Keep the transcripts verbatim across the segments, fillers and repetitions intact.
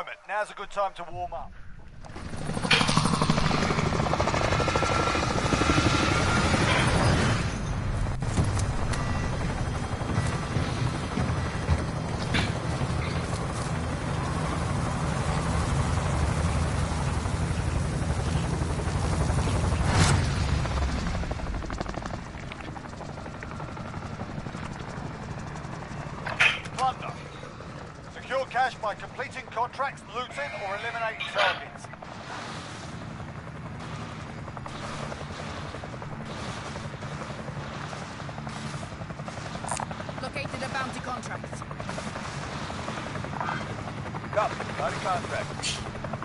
deployment. Now's a good time to warm up. Plunder. Secure cash by completing contracts, looting, or eliminating targets. Located a bounty contract. Copy. Bounty contract.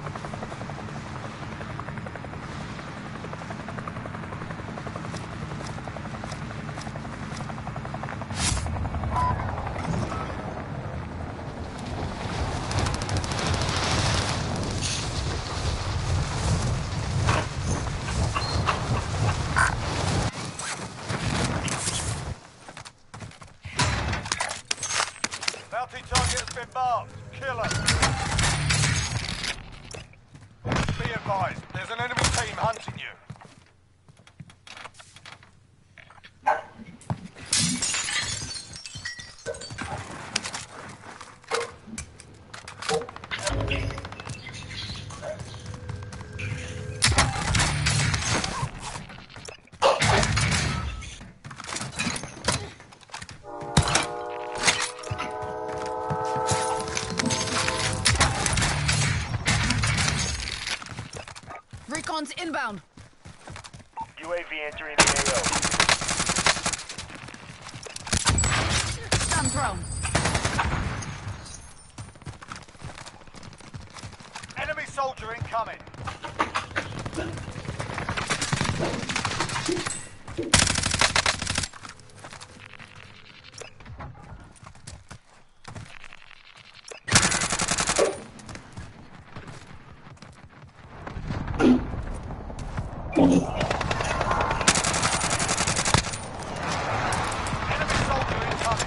Bounty target has been marked. Kill us. Be advised, there's an enemy team hunting you. Recon's inbound. U A V entering the A O. Stun thrown. Enemy soldier incoming. Enemy soldier incoming.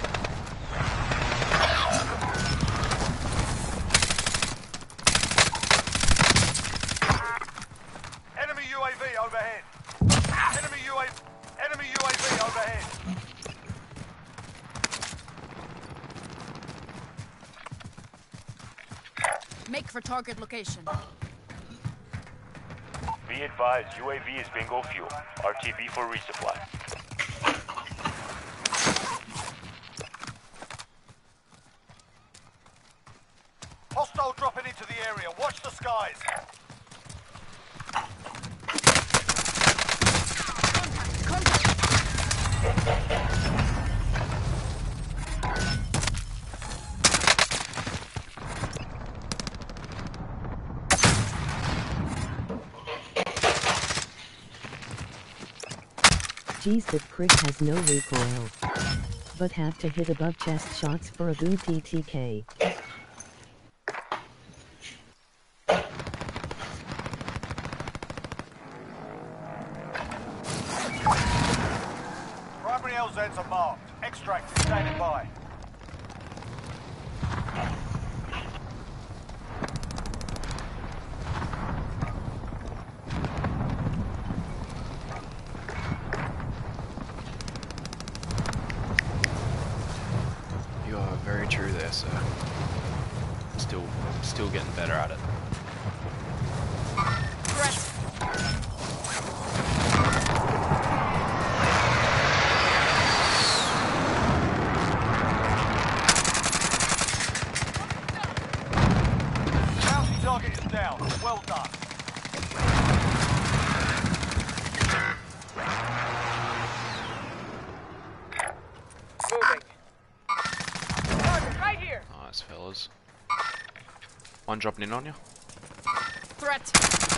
Enemy U A V overhead. Enemy U A V. Enemy U A V overhead. Make for target location. Be advised, U A V is bingo fuel. R T B for resupply. Hostile dropping into the area. Watch the skies. Geez, that prick has no recoil. But have to hit above chest shots for a boom T T K. Primary L Zs are marked. Extract is standing by. You are very true there, sir. Still, still getting better at it. Threat. Bounty target is down. Well done. Moving. Target right here. Nice, fellas. One dropping in on you. Threat.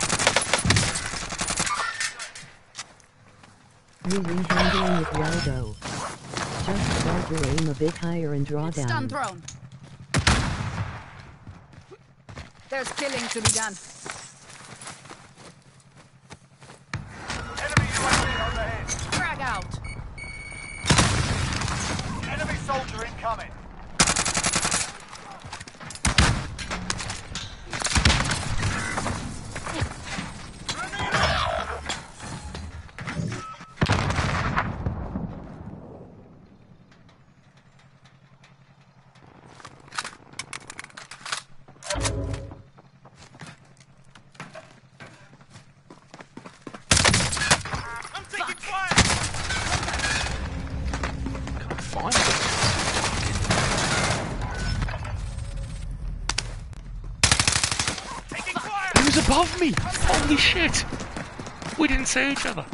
You re-handling it well though. Just start your aim a bit higher and draw down. Stun thrown. There's killing to be done. Enemy U A V overhead. Frag out. Enemy soldier incoming. was above me! Holy shit! We didn't see each other.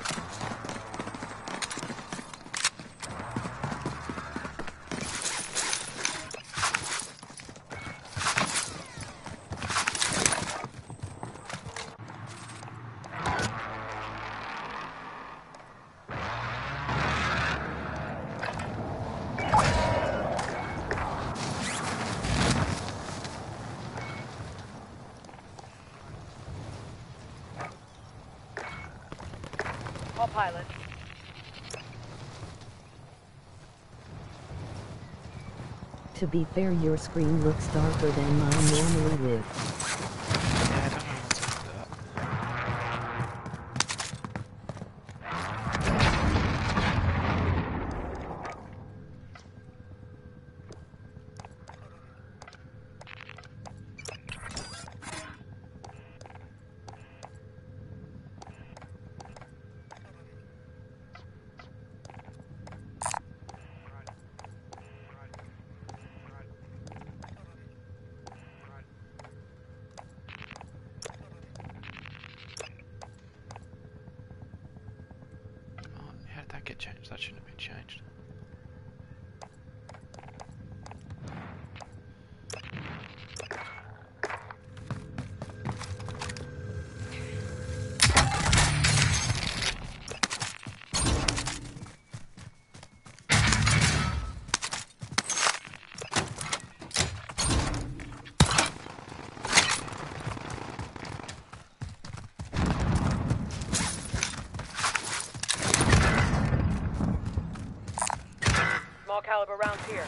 All pilot. To be fair, your screen looks darker than mine normally would. Yeah, I don't know what's up with that. How did that get changed? That shouldn't have been changed. Small caliber rounds here.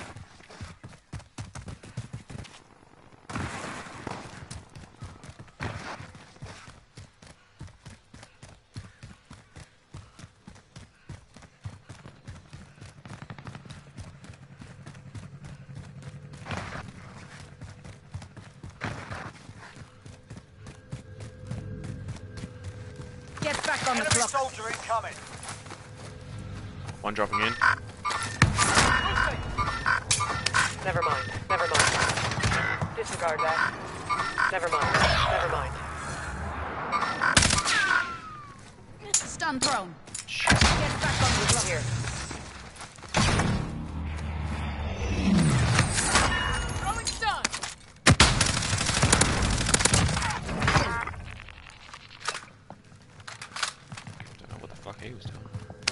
Get back on the Enemy clock. soldier incoming. One dropping in. Never mind. Never mind. Disregard that. Never mind. Never mind. Stun thrown. Shit. Get back on the clock. Here. Throwing stun. Don't know what the fuck he was doing.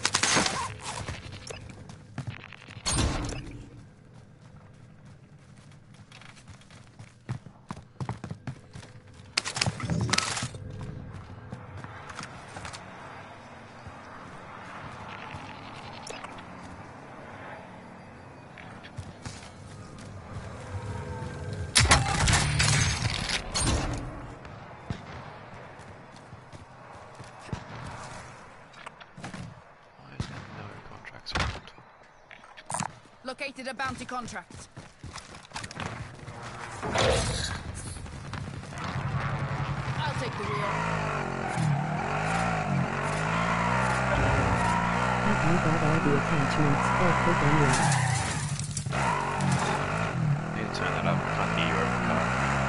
Why is there no contracts around? Located a bounty contract. I'll take the wheel. Have you got all the attachments? Oh, click on it. Need to turn that up. I can't hear you over the car.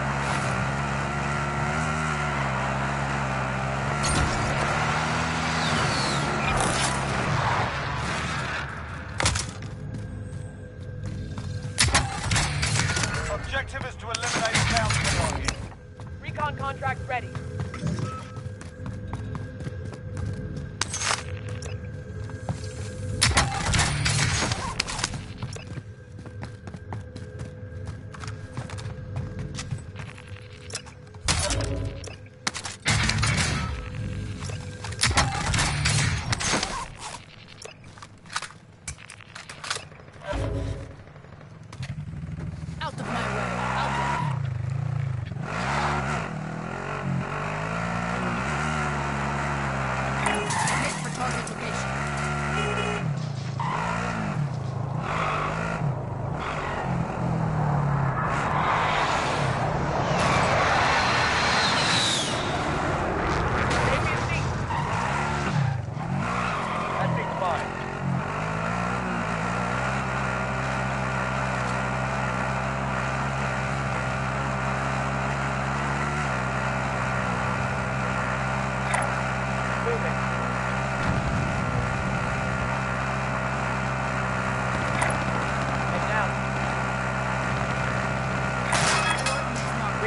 Objective is to eliminate the bounty target. Recon contract ready. Out of my way. Out of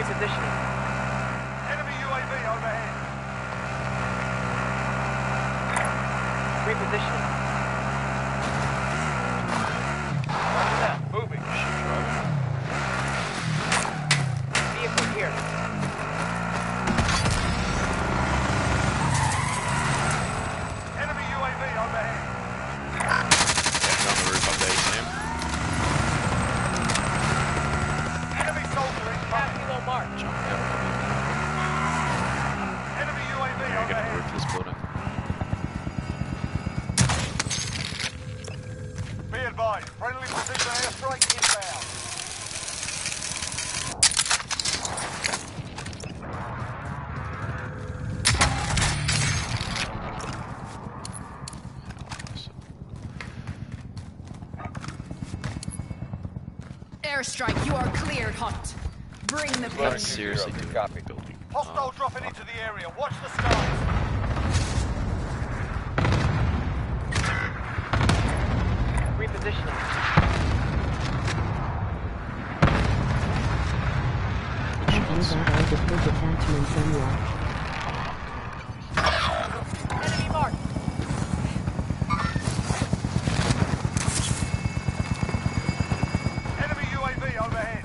Repositioning. Enemy U A V overhead. Repositioning. Roger that. Moving. Vehicle here. Enemy U A V overhead. Getting on the roof up there, Sam. Enemy soldier incoming. Kilo mark. Jump out. Enemy U A V Yeah, get on the overhead. roof of this building. Be advised, friendly precision airstrike inbound. Airstrike, you are cleared hot. Bring the Gotta pain. seriously do Copy. it. Building. Hostile Oh, dropping fuck. into the area. Watch the skies. Repositioning. These are all the big attachments unlocked. Enemy mark. Enemy U A V overhead.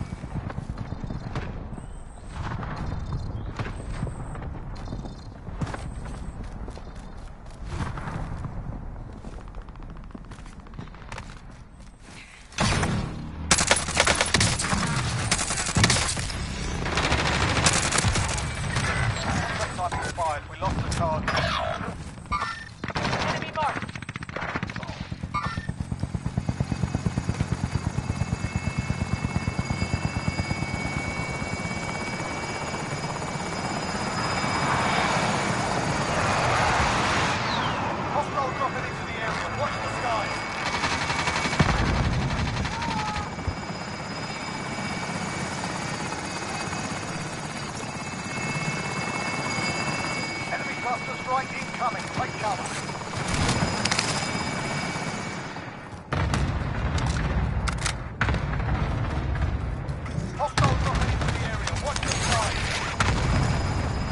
Type expired. We lost the target. Enemy mark. Hostile dropping into the area. Watch the skies. Enemy cluster strike incoming. Take cover. Hostile dropping into the area. Watch the skies.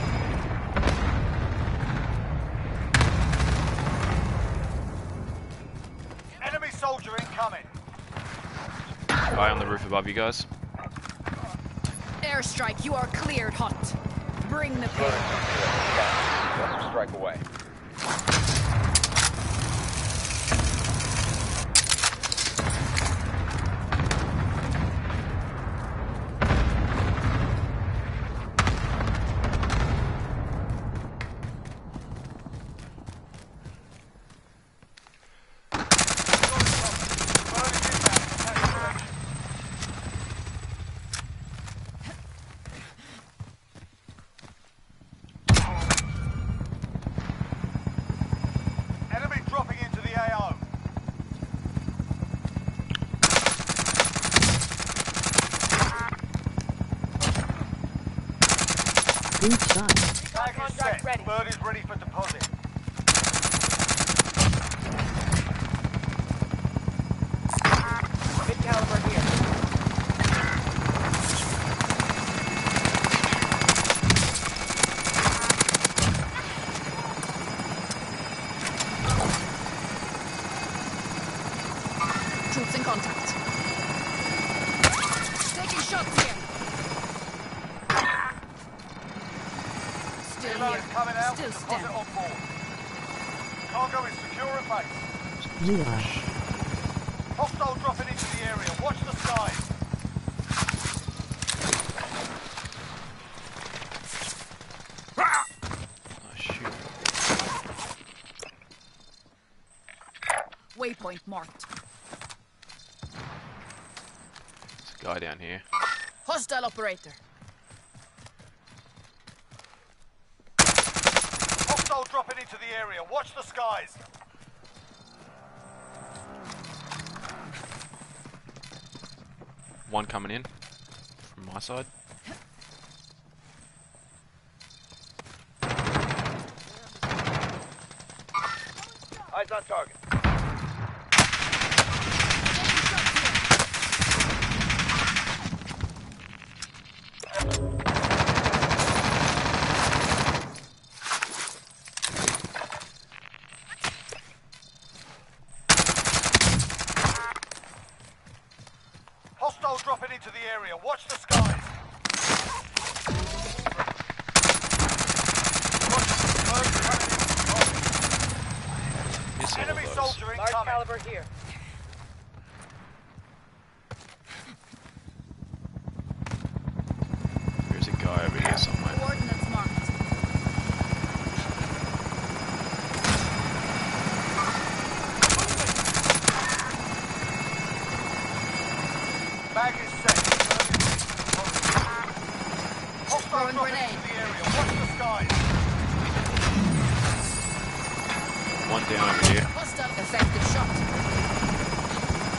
Enemy soldier incoming. Guy on the roof above you guys. Airstrike, you are cleared hot. Bring the pain. Strike away. Enemy dropping into the A O. Good shot. Tag is Contract set. ready. Bird is ready for deposit. Mid caliber here. Troops in contact. Taking shots here. Still Payload here. is coming out. Still Deposit standing. on board. Cargo is secure at base. You are. Hostile dropping into the area. Watch the skies. Oh, shoot. Waypoint marked. There's a guy down here. Hostile operator. Hostile dropping into the area. Watch the skies. One coming in from my side. Eyes on target. Taking shots here. Over here. There's a guy over here somewhere. Coordinates marked. Bag is set. Hostile Throwing dropping grenade. into the area. Watch the skies. One down over here. Hostile effective shot.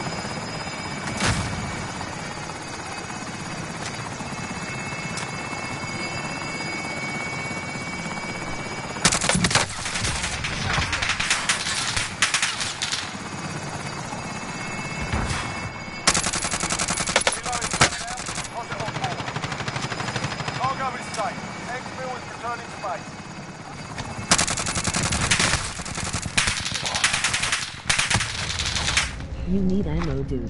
Reloading coming out. Deposit on board. Cargo is safe. Exfil is returning to base. You need ammo, dude.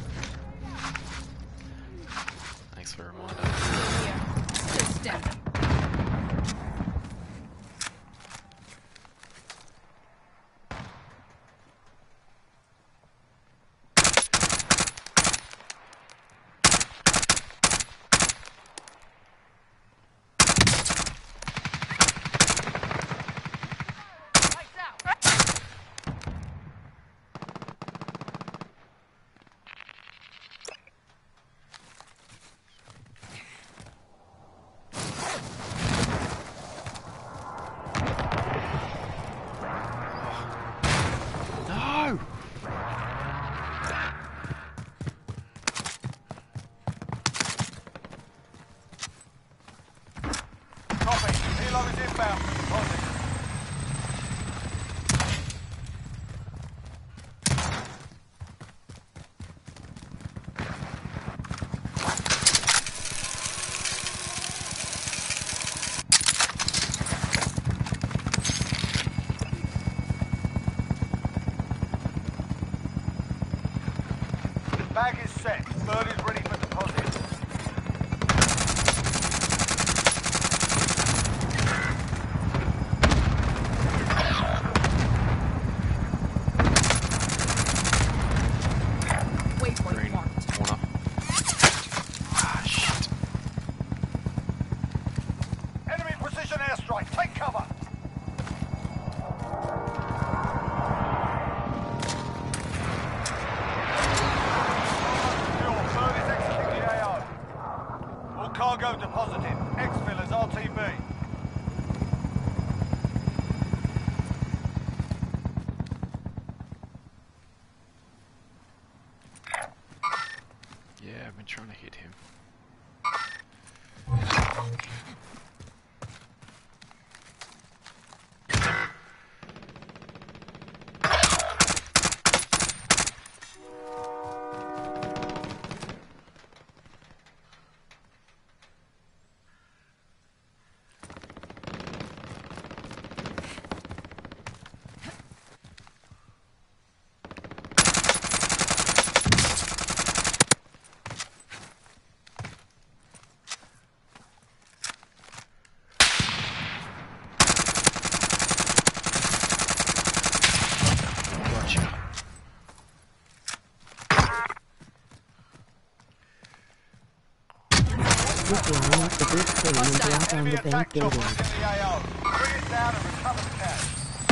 Thanks for a reminder. Here. Still standing. No! Copy. Helo is inbound for deposit. Bag is set. Bird is ready for deposit. Waypoint Green marked. corner. Ah, shit. Enemy precision airstrike. Take cover. Secure. Bird is exiting the A O. All cargo deposited. Exfil is R T B. Yeah, I've been trying to hit him. Gotcha. Quickly unlock the bridge crane and drop on Enemy the attack bank chopper building. is in the A O. Bring it down and recover the cash.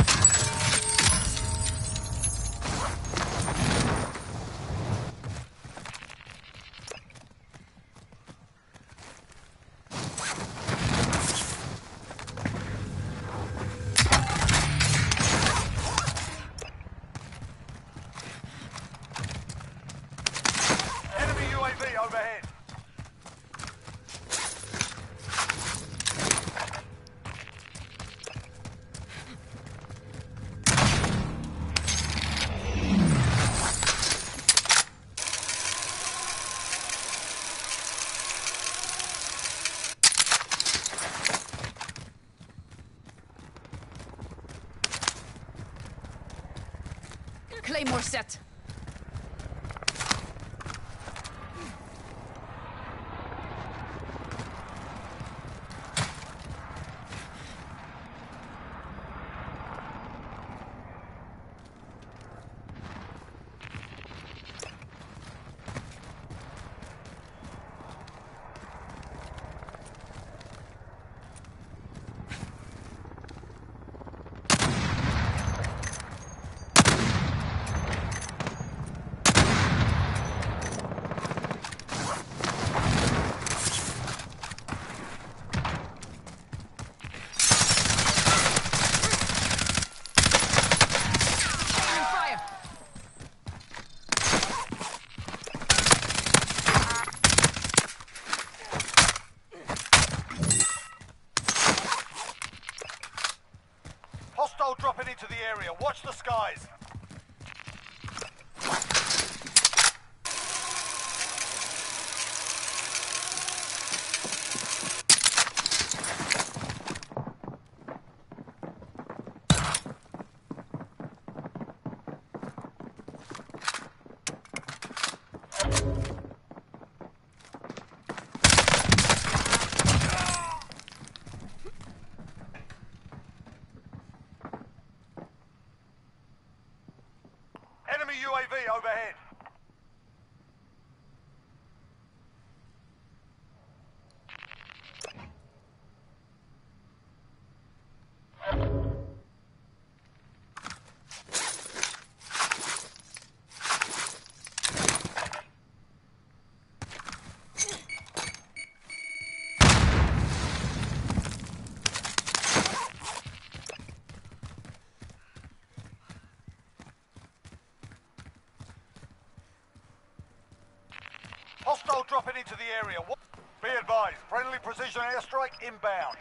Enemy U A V overhead. Claymore set. area. Watch the skies. Enemy U A V overhead. Hostile dropping into the area. Wa- Be advised, friendly precision airstrike inbound.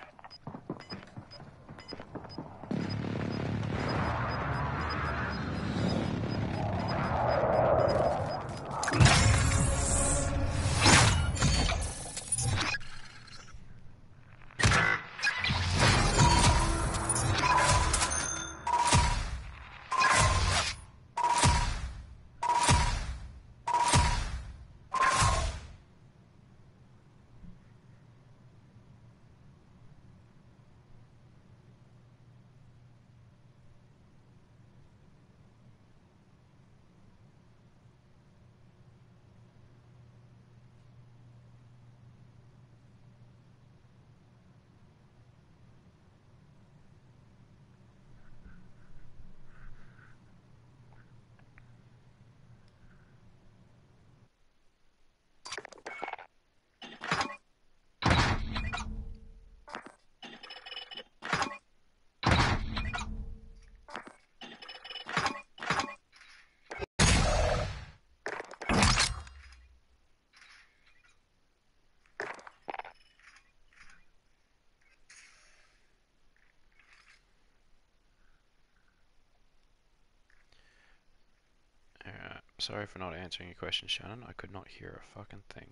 Alright, sorry for not answering your question, Shannon. I could not hear a fucking thing.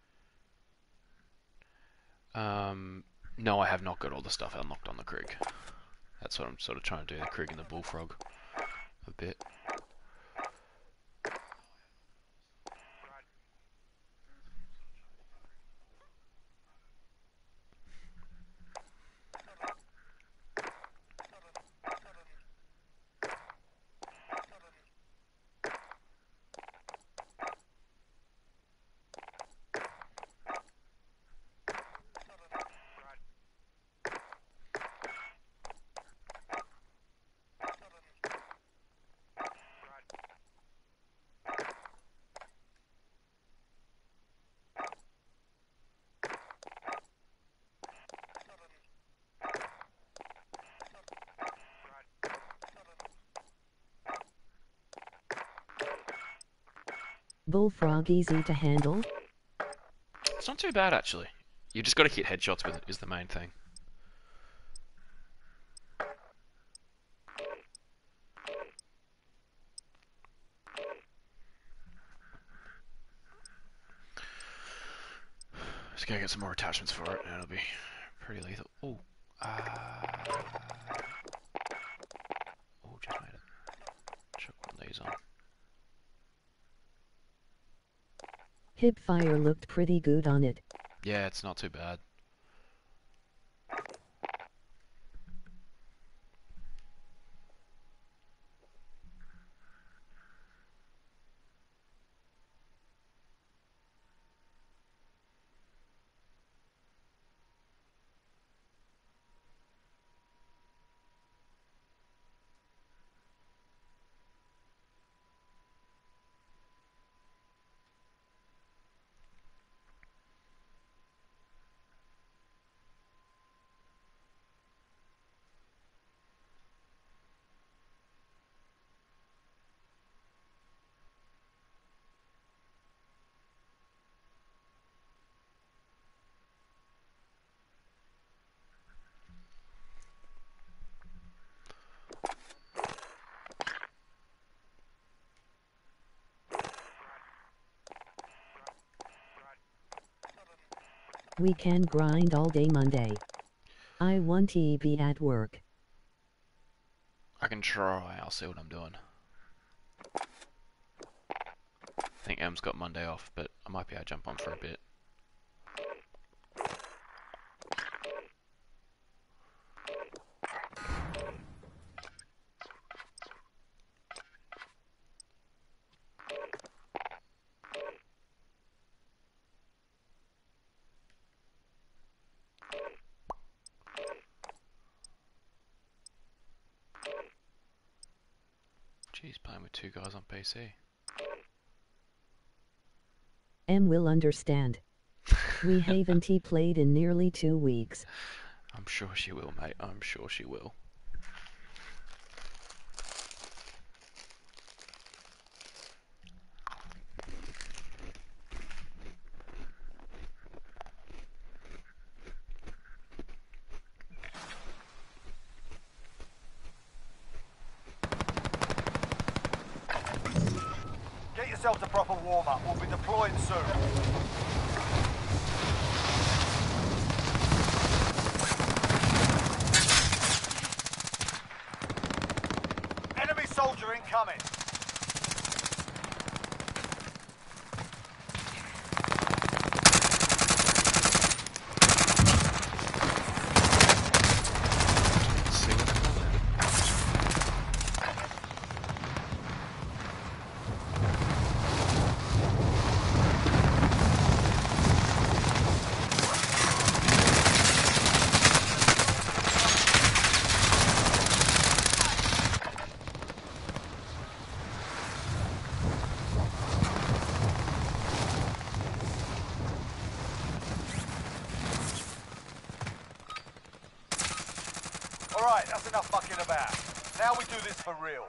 Um, no, I have not got all the stuff unlocked on the Krieg. That's what I'm sort of trying to do, the Krieg and the Bullfrog a bit. Bullfrog easy to handle? It's not too bad, actually. You just gotta hit headshots with it, is the main thing. Just gotta get some more attachments for it, and it'll be pretty lethal. Oh, uh... oh, just made it. Chuck one of these on. Hipfire looked pretty good on it. Yeah, it's not too bad. We can grind all day Monday. I want to be at work. I can try. I'll see what I'm doing. I think Em's got Monday off, but I might be able to jump on for a bit. Jeez, playing with two guys on P C. Em will understand. We haven't played in nearly two weeks. I'm sure she will, mate. I'm sure she will. Get yourself to proper warm-up. We'll be deploying soon. Enemy soldier incoming. Let's see what's going on. Alright, that's enough fucking about. Now we do this for real.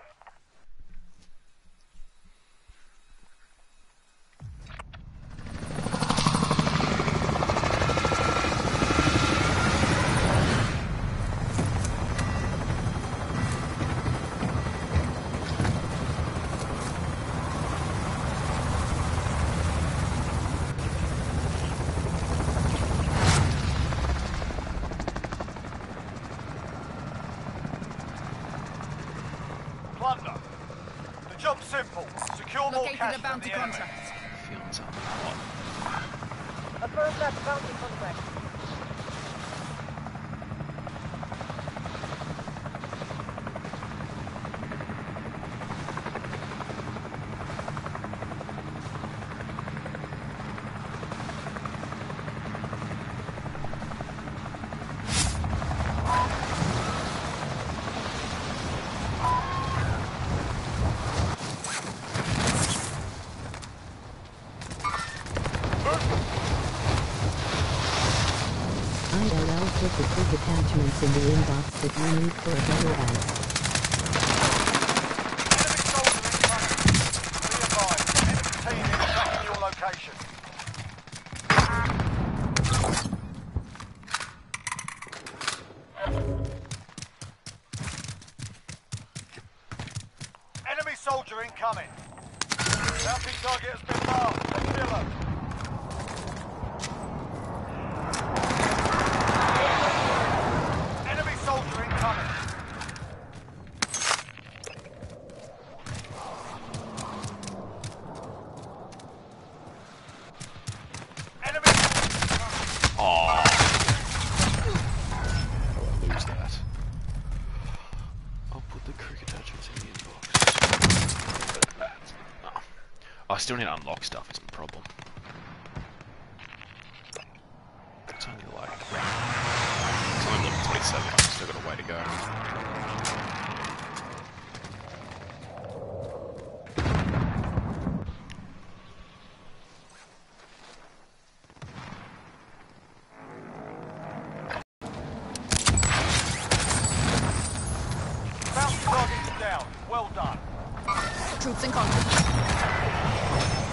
Plunder. The job's simple. Secure more Located cash a from bounty the enemy. contract. Feeling something hot. Affirm that bounty contract. I L L put the quick attachments in the inbox that you need for a better ad. Enemy soldier incoming. Be advised, enemy team is tracking your location. Enemy soldier incoming. Bounty target has been marked. Let's kill him. Enemy soldier incoming. Enemy. Aww. I'll lose that. I'll put the crick attachments in the inbox. But that's... Oh. I still need to unlock stuff, it's a problem. It's only like... It's only level twenty-seven, I've still got a way to go. Bounty target is down. Well done. Troops in contact.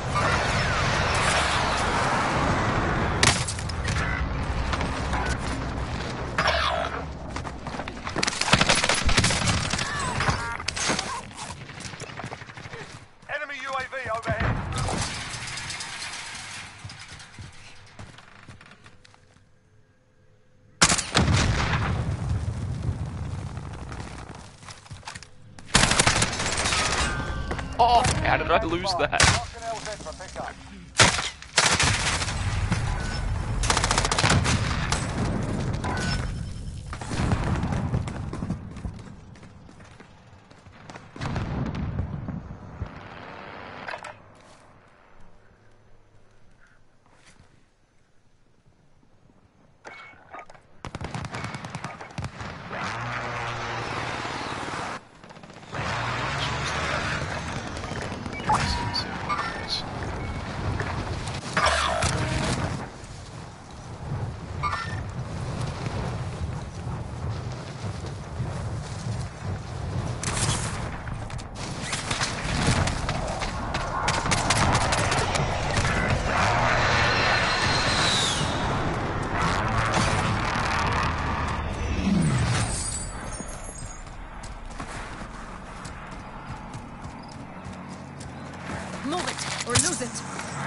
Enemy U A V overhead. Oh, how did I lose that? Marking L Z for pickup. Move it or lose it.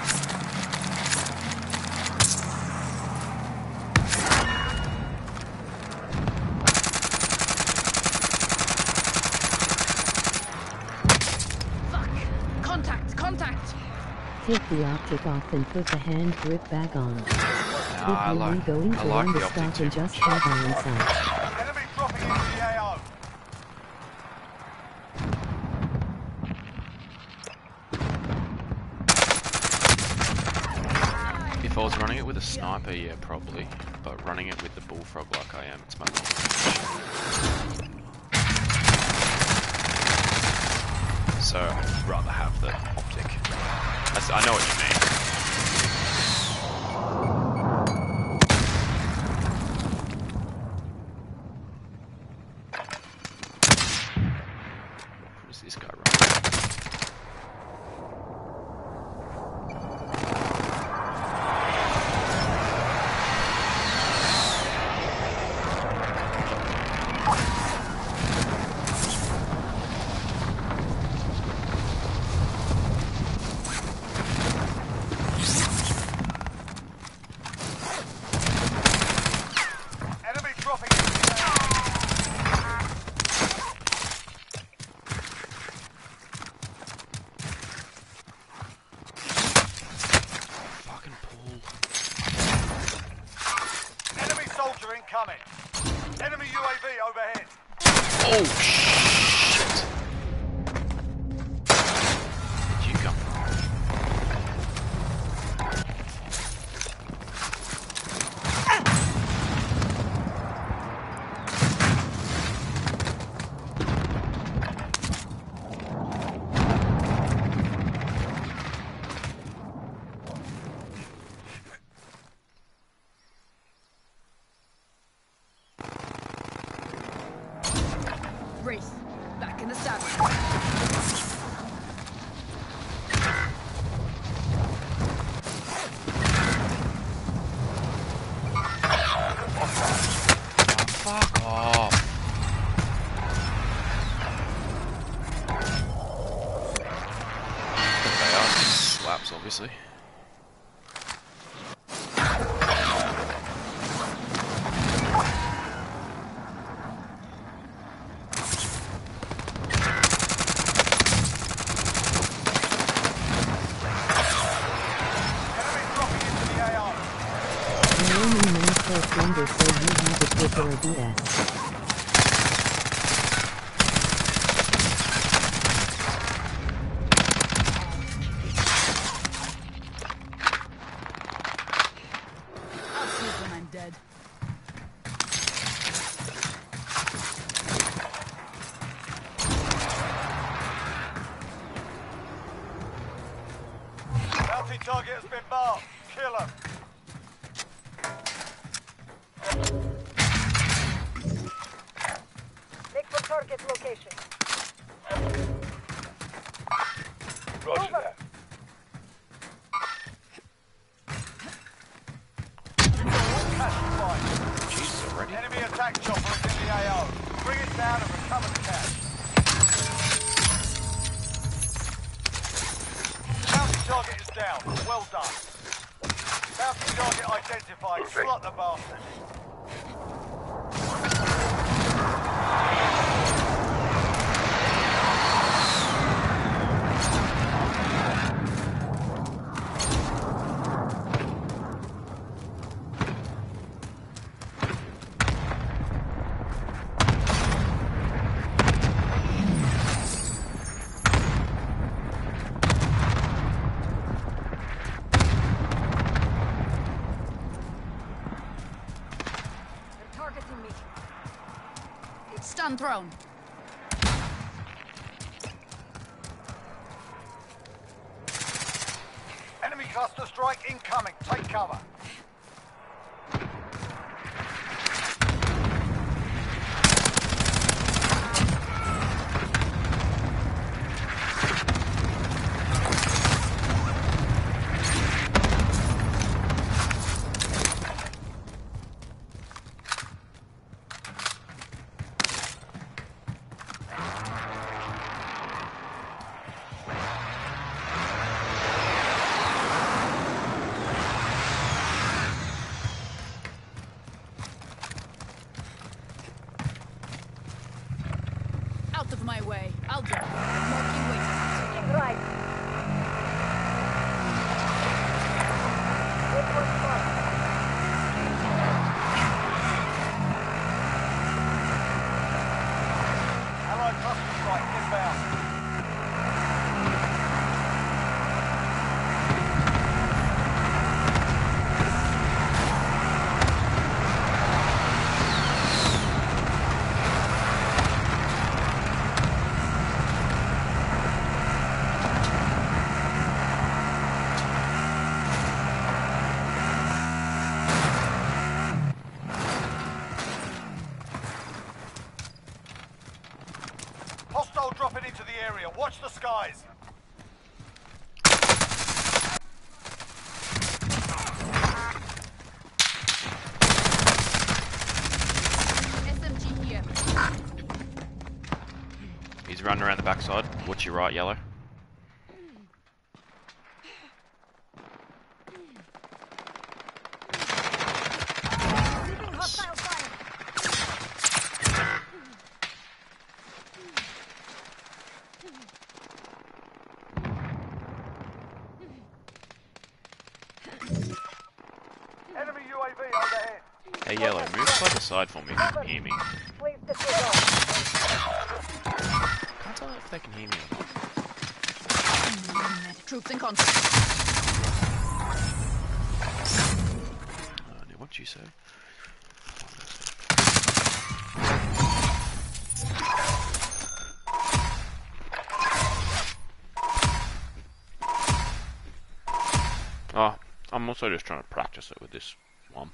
Fuck. Contact, contact. Take the optic off and put the hand grip back on. Nah, I Would you like, be going I to like run the the optic stop too and just much. have on inside? Enemy dropping into the A O. If I was running it with a sniper, yeah, probably. But running it with the bullfrog like I am, it's my advantage. So I'd rather have the optic. That's, I know what you mean. What is this guy running? Enemy dropping into the A O. Fucking Paul. Enemy soldier incoming. Enemy U A V overhead. Oh shit! Where'd you come from? Wraith. Back in the saddle. Fuck off! They are just slaps, obviously. Enemy dropping into the A O. I only know first number so you have it with your B S. I'll sleep when I'm dead. Bounty target has been marked. Kill him. Look for target location. Roger that. Cash fight. Jesus, already? Enemy attack chopper is in the A O. Bring it down and recover the cash. Bounty target is down. Well done. Bounty target identified. Slot the bastard. Stun thrown. Enemy cluster strike incoming. Take cover. Out of my way. I'll drop. Marking waypoint. Right. Allied cluster strike inbound. Hostile dropping into the area. Watch the skies. S M G here. He's running around the backside. Watch your right, yellow. Hostile fire. Enemy U A V overhead. Hey, yellow, move side to side for me if you can hear me. Please disregard. Can't tell if they can hear me or not. Troops in contact. Uh, what did you say? Oh, I'm also just trying to practice it with this one.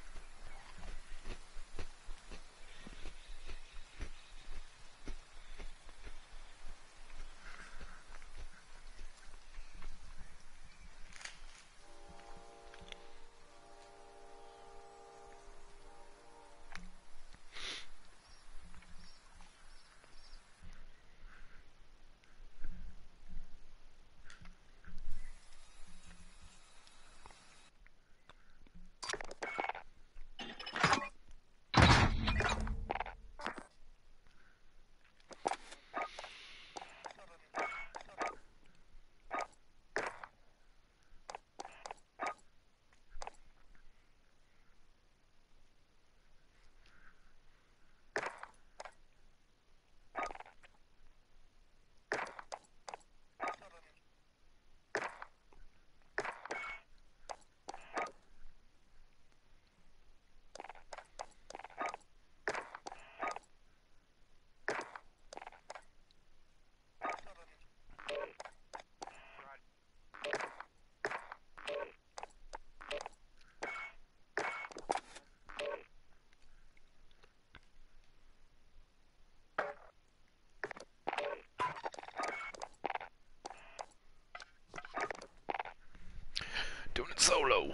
Doing it solo.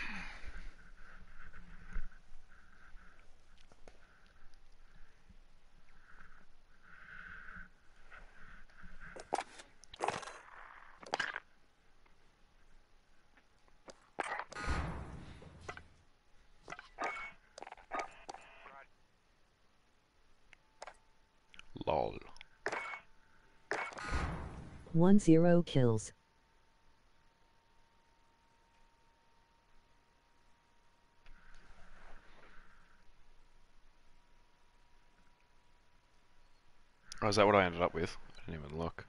Lol. One zero kills. Oh, is that what I ended up with? I didn't even look.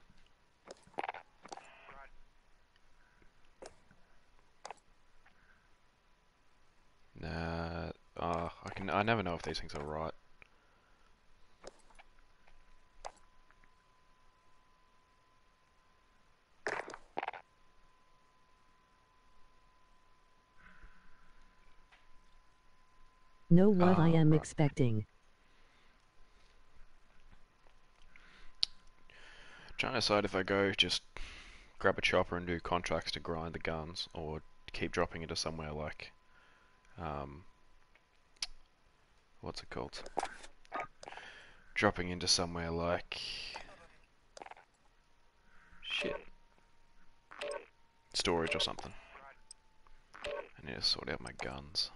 Nah, uh, I can. I never know if these things are right. Know what I Ah, am right. expecting. Trying to decide if I go just grab a chopper and do contracts to grind the guns, or keep dropping into somewhere like, um, what's it called? Dropping into somewhere like, shit, storage or something. I need to sort out my guns.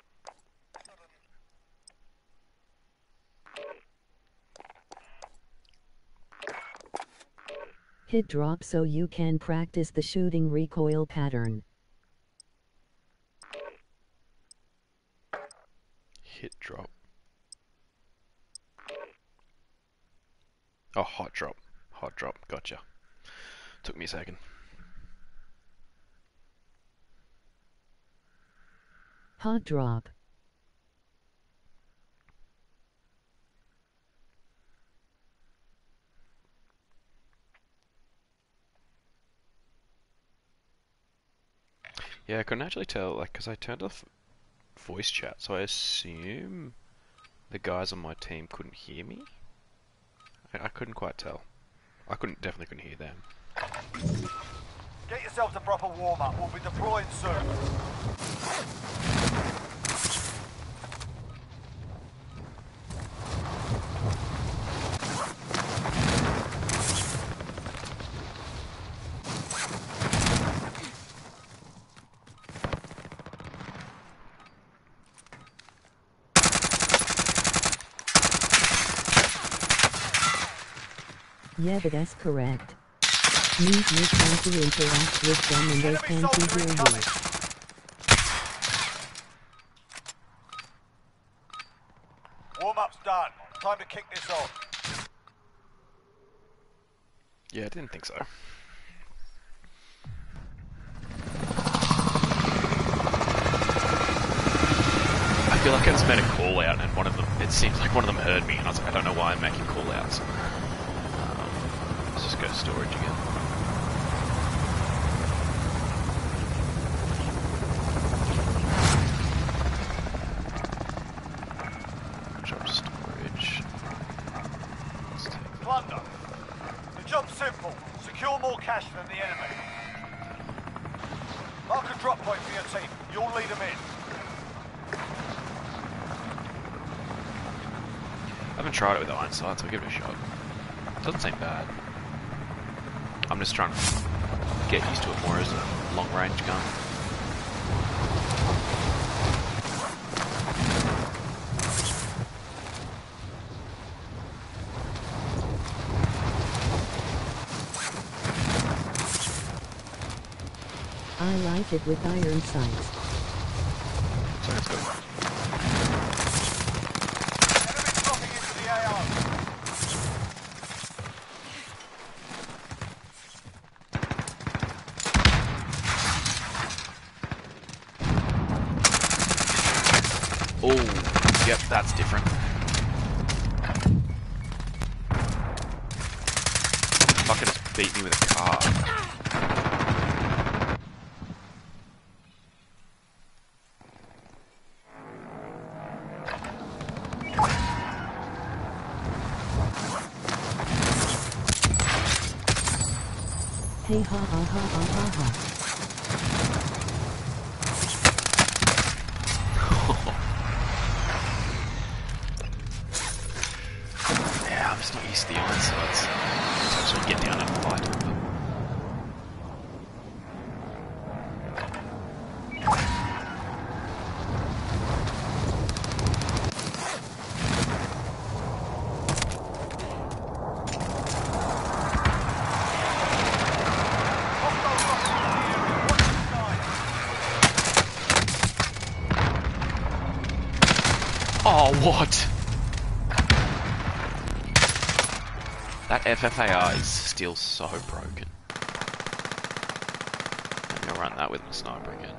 Hit drop so you can practice the shooting recoil pattern. Hit drop. Oh, hot drop. Hot drop. Gotcha. Took me a second. Hot drop. Yeah, I couldn't actually tell, like, because I turned off voice chat, so I assume the guys on my team couldn't hear me? I, I couldn't quite tell. I couldn't, definitely couldn't hear them. Get yourself to proper warm-up. We'll be deploying soon. Yeah, but that's correct. Means you try to interact with them and they Enemy can't soldier hear incoming. you. Warm-up's done. Time to kick this off. Yeah, I didn't think so. I feel like I just made a call out and one of them, it seems like one of them heard me and I was like, I don't know why I'm making call outs. Um, let's just go to storage again. Drop storage. Let's take Plunder. The job's simple. Secure more cash than the enemy. Mark a drop point for your team. You'll lead them in. I haven't tried it with iron sights, I'll give it a shot. Doesn't seem bad. I'm just trying to get used to it more as a long range gun. I like it with iron sights. So let's go. Enemies dropping into the A R. Oh, yep, that's different. Fucker just beat me with a car. Hey ha ha ha ha ha ha. Yeah, I'm just not used to the iron sights. To actually get down and fight with them. Oh, what? That F F A R is still so broken. I'm gonna run that with my sniper again.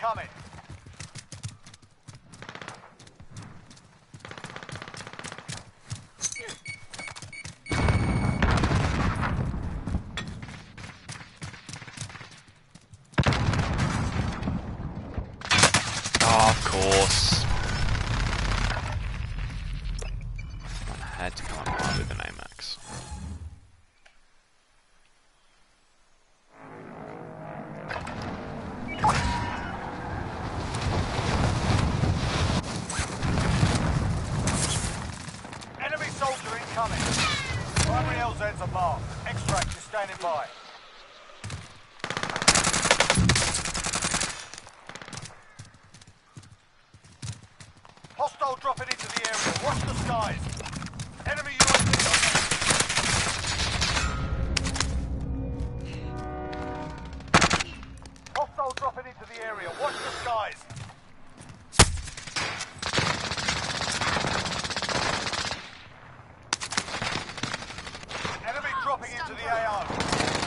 incoming. Oh, of course. I had to come up with an AMAX. Enemy soldier incoming. Primary L Zs are marked. Extract is standing by. Hostile dropping into the area. Watch the skies. Enemy U A V on Hostile dropping into the area. Watch the skies. Enemy dropping into the A O.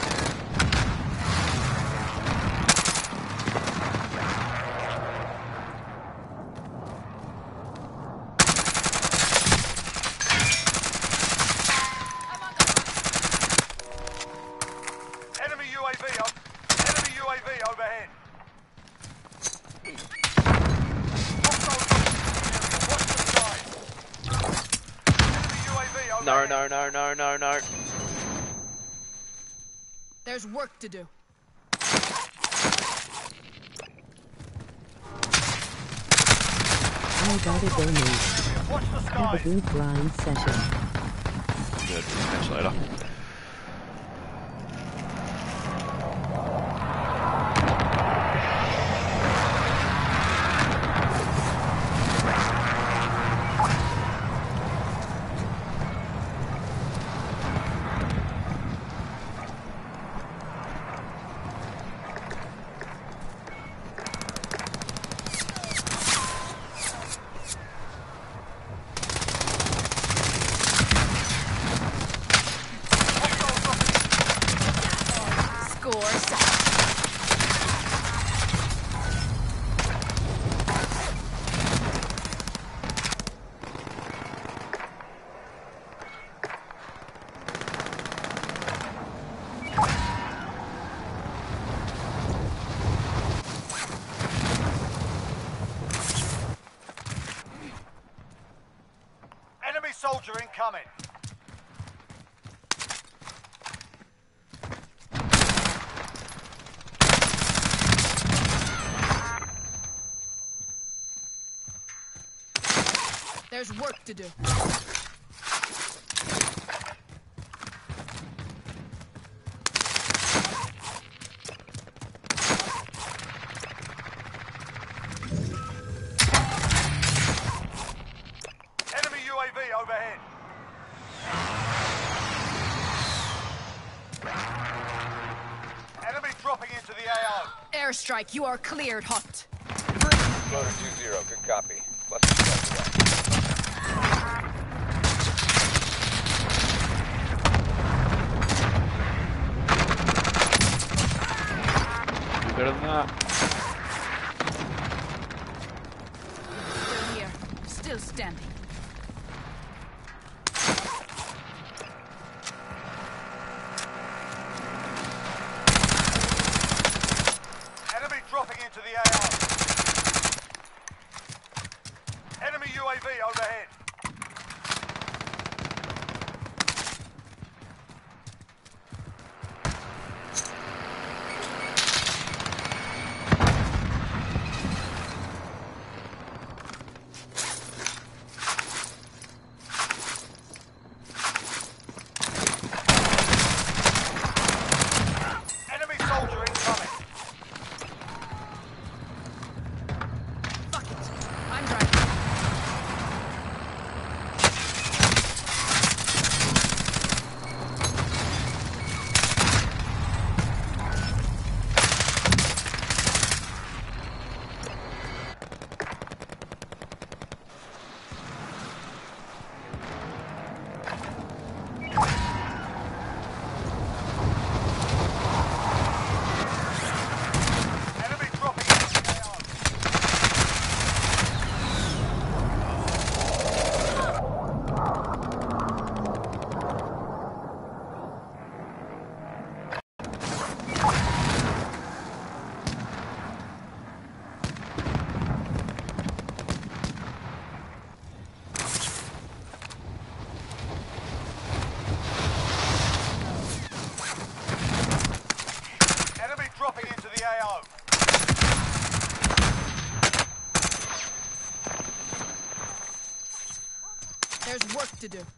Enemy U A V up. Enemy U A V overhead. Hostile dropping into the area. Watch the skies. Enemy U A V overhead. No, no, no, no, no, no. There's work to do. I gotta go mate. Watch the Have a skies. good grind session. Good. Catch you later. Score set. Enemy soldier incoming. There's work to do. Enemy U A V overhead. Enemy dropping into the A O. Airstrike, you are cleared hot. Loader two zero, good copy. Let's discuss that. Better than that. Still here. Still standing. Enemy dropping into the A O. Enemy U A V overhead. to do.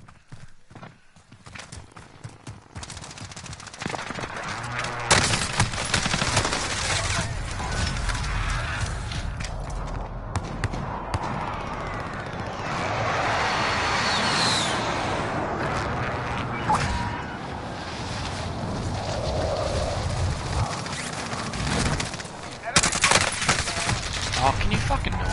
Oh, can you fucking not?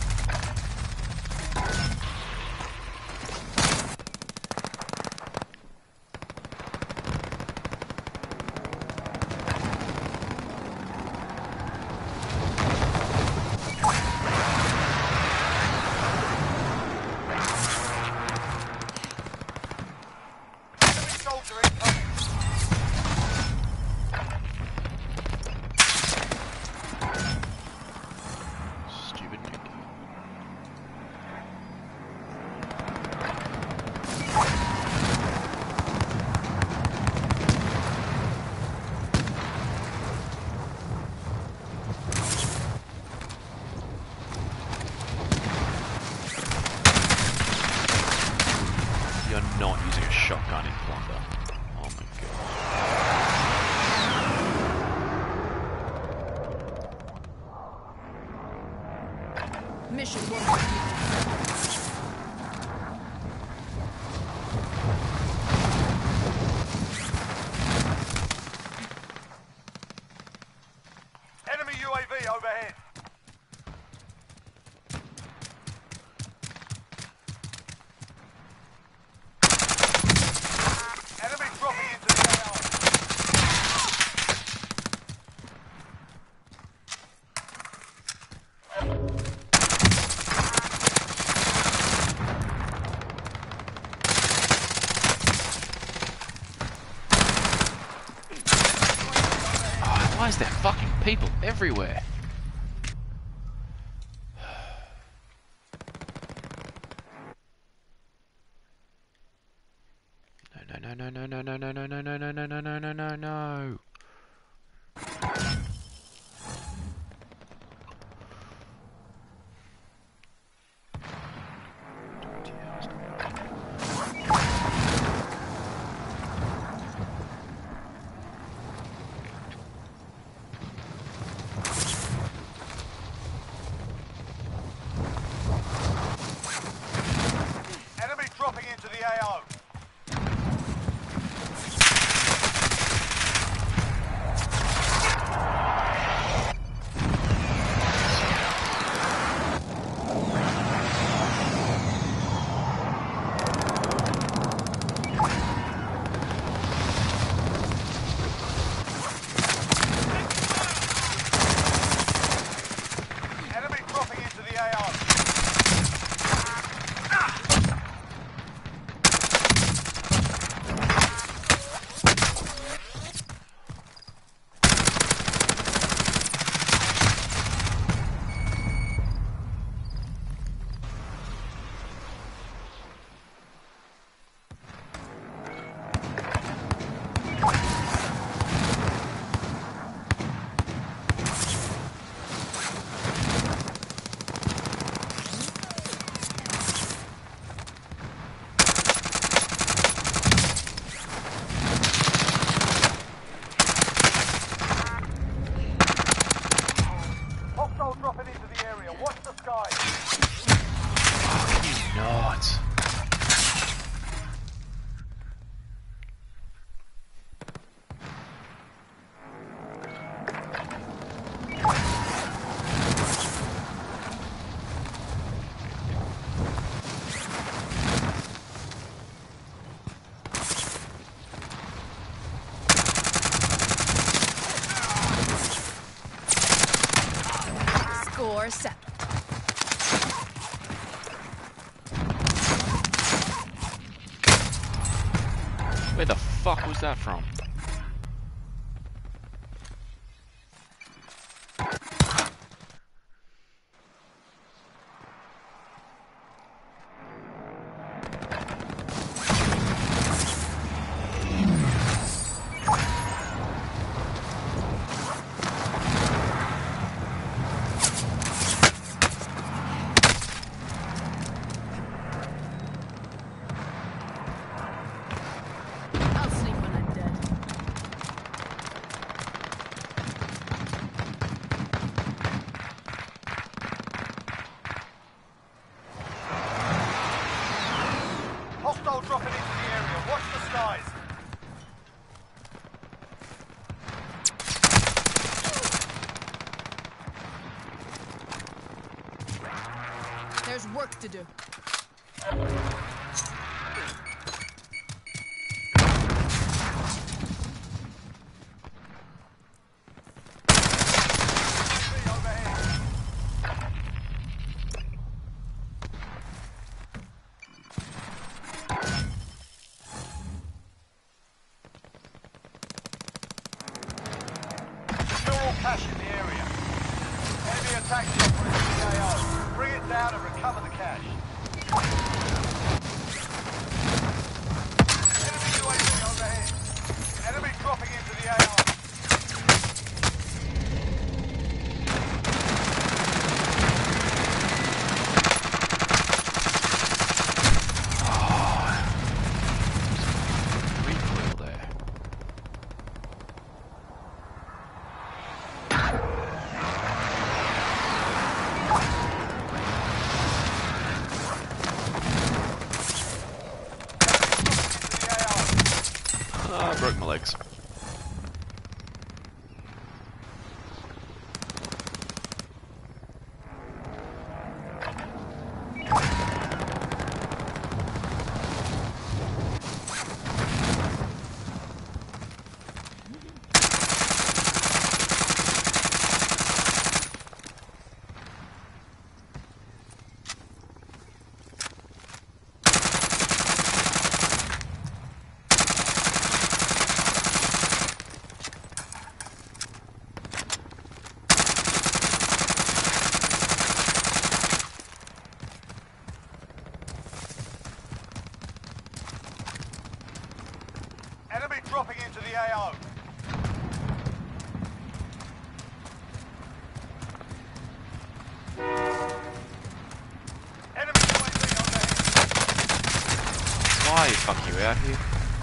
Enemy soldier incoming. Stupid Nick. You're not using a shotgun in Plunder. Oh my god. Mission will complete. Enemy U A V overhead. Enemy dropping into the A O. Oh, why is there fucking people everywhere? No, no, no, no, no, no, no, no, no, no, no, no, no, no, no, no. Enemy dropping into the A O. Enemy dropping into the A O. Hostile dropping into the area. Watch the sky. Fucking not. Score set. Where the fuck was that from? work to do. Cash in the area. Enemy attack chopper in the A O. Bring it down and recover the cash. Enemy U A V overhead. Enemy dropping into the A O. Recoil there. Ah, I broke my legs. Enemy dropping into the A O. Enemy U A V overhead. Why fuck you out here?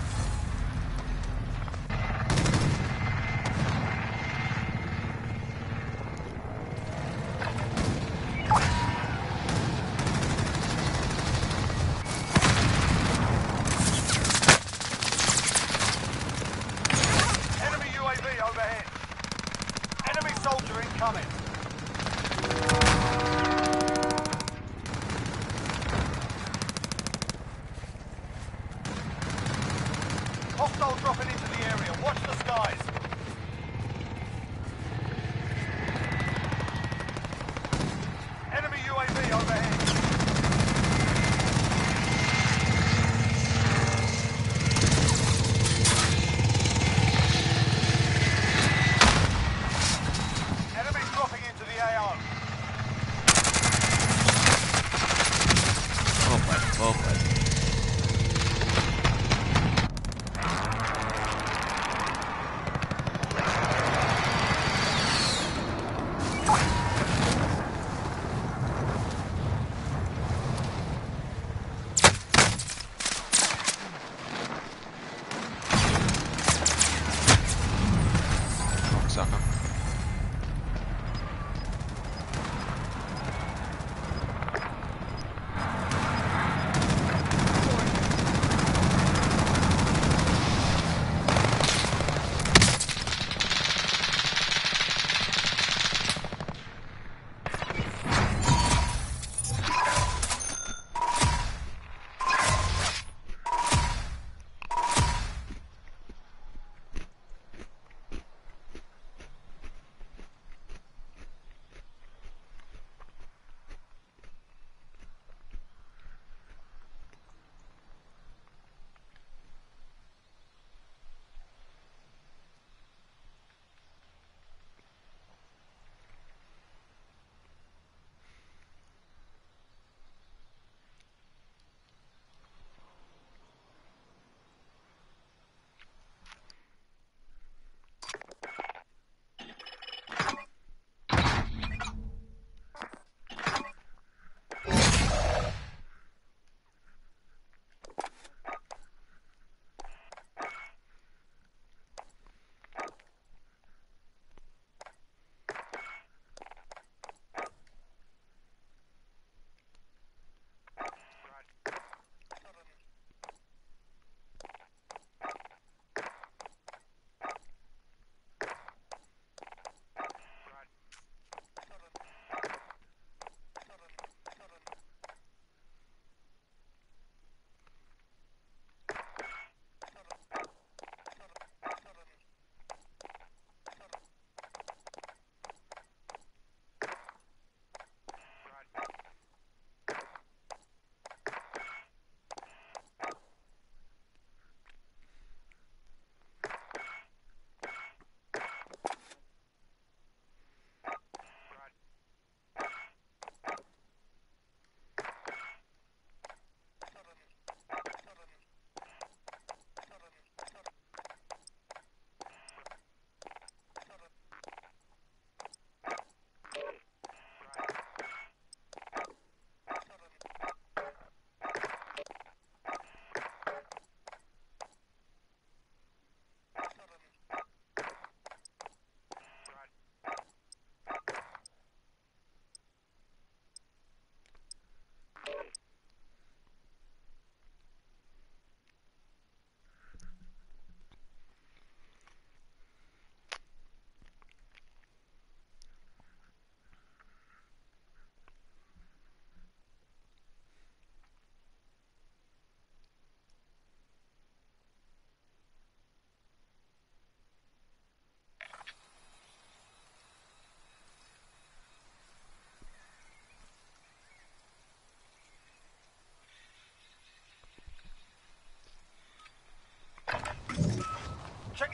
Enemy U A V overhead. Enemy soldier incoming. Hostile dropping into the area. Watch the skies. Enemy U A V overhead. Enemy dropping into the A O. Well played, well played. Sucker.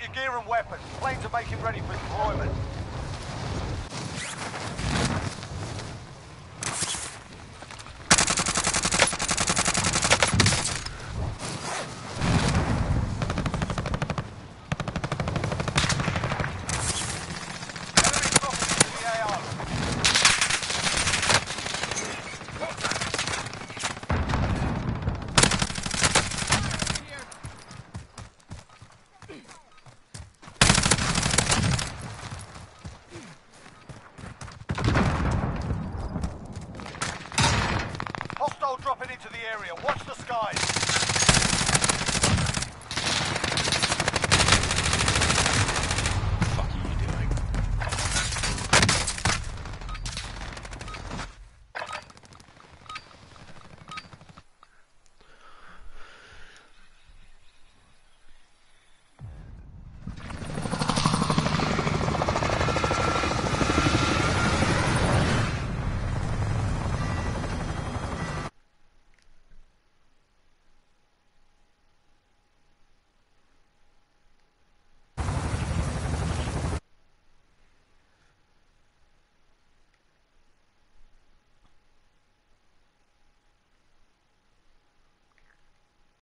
your gear and weapons. Planes are making ready for deployment. Enemy dropping into the A R. Hostile dropping into the area. Watch the skies.